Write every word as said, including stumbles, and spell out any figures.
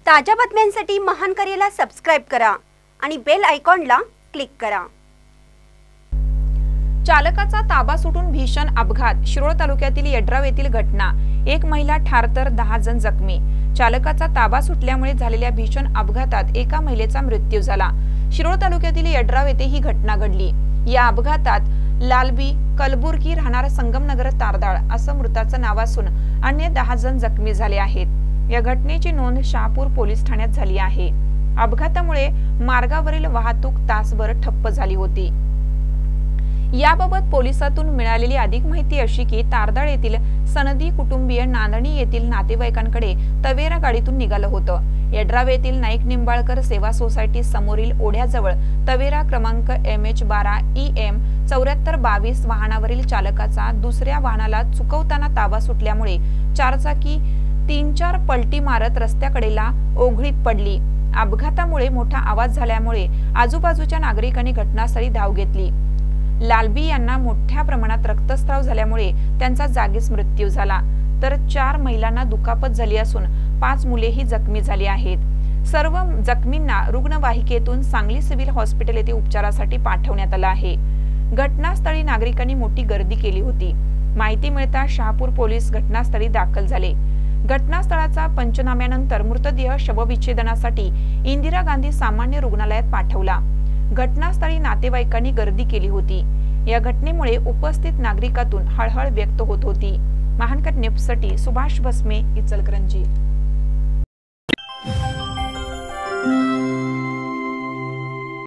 ताज्या बातम्यांसाठी महान करेला सबस्क्राइब करा आणि बेल आयकॉनला क्लिक करा। चालकाचा ताबा सुटून भीषण अपघात। शिरोळ तालुक्यातील येड्राव येथील घटना। एक महिला ठार तर दहा जण जखमी। चालकाचा ताबा सुटल्यामुळे झालेल्या भीषण अपघातात एका महिलेचा मृत्यू झाला। शिरोळ तालुक्यातील येड्राव येथे ही घटना घडली। या अपघातात लालबी कलबुर्गी राहणार संगमनगर तारदाळ असं मृताचं नाव असून अन्य दहा जण जखमी झाले आहेत। या घटनेची नोंद शहापूर पोलीस ठाण्यात झाली आहे। अपघातामुळे मार्गावरील वाहतूक तासभर ठप्प झाली होती। याबाबत पोलिसातून मिळालेली अधिक माहिती अशी की तारदाळ येथील सनदी कुटुंबीय नांदणी येथील नातेवाईकांकडे तवेरा गाडीतून निघालं होतं। येड्राव येथील नाईक निंबाळकर सेवा सोसायटी समोरील ओढ्याजवळ तवेरा क्रमांक एम एच बारा ई एम चौऱ्याहत्तर बावीस वाहनावरील चालकाचा दुसऱ्या वाहनाला चुकवताना ताबा सुटल्यामुळे चारचाकी तीन चार पलटी मारत रस्त्याकडेला ओघळीत पडली। अपघातामुळे मोठा आवाज झाल्यामुळे आजूबाजूच्या नागरिकांनी घटनास्थळी धाव घेतली। लालबी यांना मोठ्या प्रमाणात रक्तस्राव झाल्यामुळे त्यांचा जागीच मृत्यू झाला, तर चार महिलांना दुखापत झाली असून पाच मुलेही जखमी झाली आहेत। सर्व जखमींना रुग्णवाहिकेतून सांगली सिव्हिल हॉस्पिटल येथे उपचारासाठी पाठवण्यात आलं आहे। घटनास्थळी नागरिकांनी मोठी गर्दी केली होती। माहिती मिळताच शहापूर पोलीस घटनास्थळी दाखल झाले। घटनास्थळाचा पंचनाम्यानंतर मृतदेह शवविच्छेदनासाठी इंदिरा गांधी सामान्य रुग्णालयात पाठवला। घटनास्थळी नातेवाईकांनी गर्दी केली होती। या घटनेमुळे उपस्थित नागरिकातून हळहळ व्यक्त होत होती। महानकर न्यूजसाठी सुभाष भस्मे, इचलकरंजी।